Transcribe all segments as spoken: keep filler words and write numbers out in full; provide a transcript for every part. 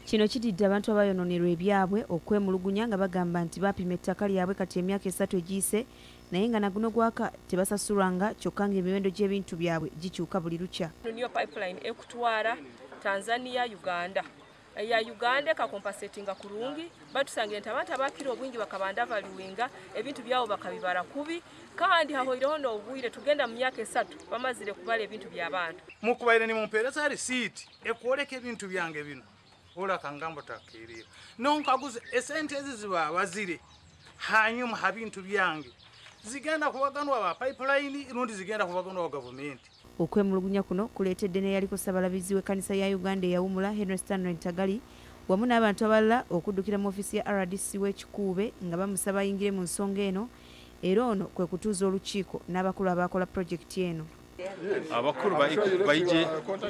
Kino kididde abantu abayononerwa ebyabwe okwemulugunya nga bagamba nti bapima ettaka lyabwe kati emyaka esatu egiyise naye nga naguno gwaka tebasasulwanga kyokka ng'emiwendo gy'ebintu byabwe gikyuka buli lukya. Niyo pipeline ekutwala Tanzania Uganda ya Uganda kakompensatinga kurungi batusanga enti abantu abakira obwingi bakabanda valuinga ebintu byabo bakabibara kubi kandi hahoireho n'obwire tugenda mu myaka esatu bamazire kubala ebintu by'abantu mukubaire ni mumpereza receipt ekwoleka ebintu byange bino ola kangambo takirira nonkaguze esente ezi ziba wazire hanyuma habintu byange zigenda kubaganwa ba pipeline irundi zigenda kubaganwa wa government. Okwemulugunya kuno kuleetedde ne yaliko ssabalabizi w'ekkanisa ya Uganda eyawumula Henry Stanley Ntagali wamu n'abantu abalala okuddukira mu ofiisi ya R D C w'ekikuube nga bamusaba ayingire mu nsonga eno era ono kwe kutuuza olukiiko n'abakulu abakola pulojekiti eno. Abakulu bayije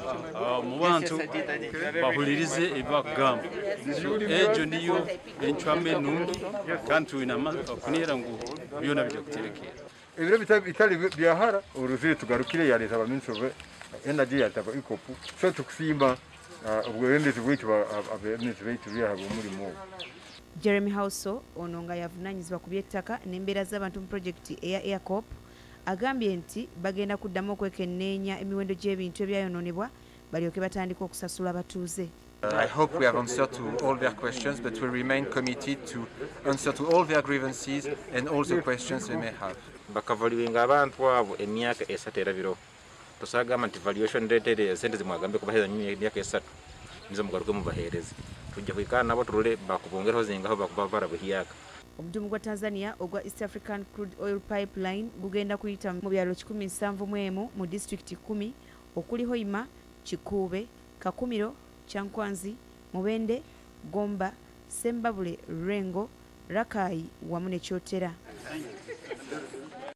mu bantu bahulirize ebakugamba ejo niyo enchwame nungi kandi tulina kunera ngu byona bijja kuterekera ebiro bitali byahara uruzire tugarukire ya leta baminsobe energy yataba ikopu so tukusimba ubwendezi bw'icyo abemezi baitu byahabwa umurimo. Jeremy Hauso ono nga yavunanyizibwa ku by'ettaka n'embeera z'abantu mu projekiti eya Aircorp agambye nti bagenda kuddamu okwekenneenya emiwendo gy'ebintu ebyayononebwa balyoke batandika okusasula abatuuze. I hope we have answered to all their questions, but we remain committed to answer to all their grievances and all the questions they may have. Bakavaluinga abantu abo emyaka esatu erabiro tosagamba nti valuation rate sente zimwagambe kubaheza emyaka esatu nizo mugaruke mubahereze tujja kwikana nabo turule bakubongereho zingaho bakubabara buhiyaka. Omudumu gwa Tanzania ogwa East African Crude Oil Pipeline gugenda kuyita mu byalo kikumi nsanvu mu emu mu district kumi okuli Hoima, Kikuube, Kakumiro, Kyankwanzi, Mubende, Gomba, Sembabule, Rengo, Rakai wamu ne Kyotera.